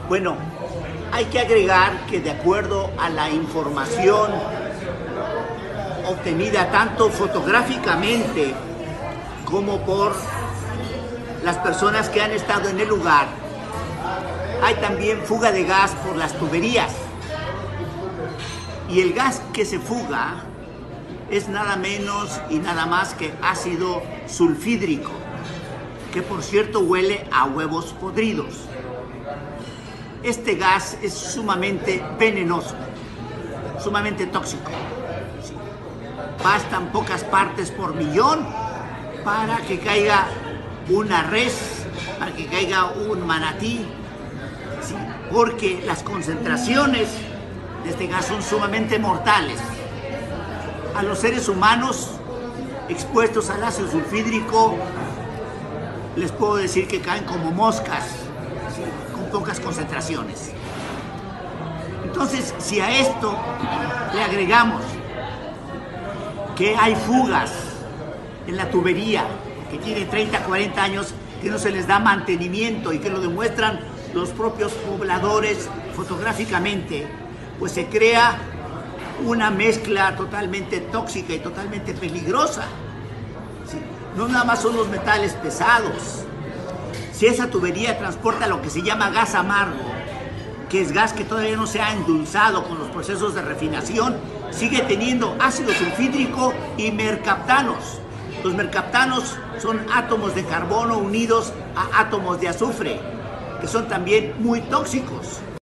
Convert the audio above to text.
Bueno, hay que agregar que de acuerdo a la información obtenida tanto fotográficamente como por las personas que han estado en el lugar, hay también fuga de gas por las tuberías. Y el gas que se fuga es nada menos y nada más que ácido sulfídrico, que por cierto huele a huevos podridos. Este gas es sumamente venenoso, sumamente tóxico. Sí. Bastan pocas partes por millón para que caiga una res, para que caiga un manatí, sí, porque las concentraciones de este gas son sumamente mortales. A los seres humanos expuestos al ácido sulfídrico les puedo decir que caen como moscas, ¿sí?, con pocas concentraciones. Entonces, si a esto le agregamos que hay fugas en la tubería que tiene 30, 40 años, que no se les da mantenimiento y que lo demuestran los propios pobladores fotográficamente, pues se crea una mezcla totalmente tóxica y totalmente peligrosa. ¿Sí? No nada más son los metales pesados. Si esa tubería transporta lo que se llama gas amargo, que es gas que todavía no se ha endulzado con los procesos de refinación, sigue teniendo ácido sulfídrico y mercaptanos. Los mercaptanos son átomos de carbono unidos a átomos de azufre, que son también muy tóxicos.